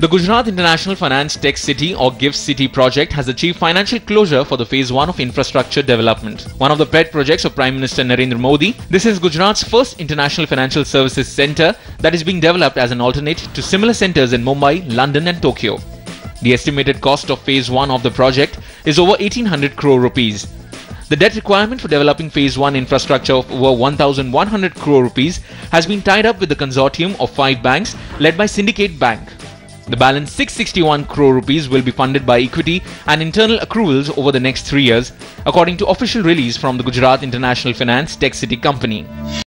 The Gujarat International Finance Tech City or GIFT City project has achieved financial closure for the phase 1 of infrastructure development. One of the pet projects of Prime Minister Narendra Modi, this is Gujarat's first international financial services centre that is being developed as an alternate to similar centres in Mumbai, London and Tokyo. The estimated cost of phase 1 of the project is over 1800 crore rupees. The debt requirement for developing phase 1 infrastructure of over 1100 crore rupees has been tied up with the consortium of 5 banks led by Syndicate Bank. The balance 661 crore rupees will be funded by equity and internal accruals over the next 3 years, according to official release from the Gujarat International Finance Tech City company.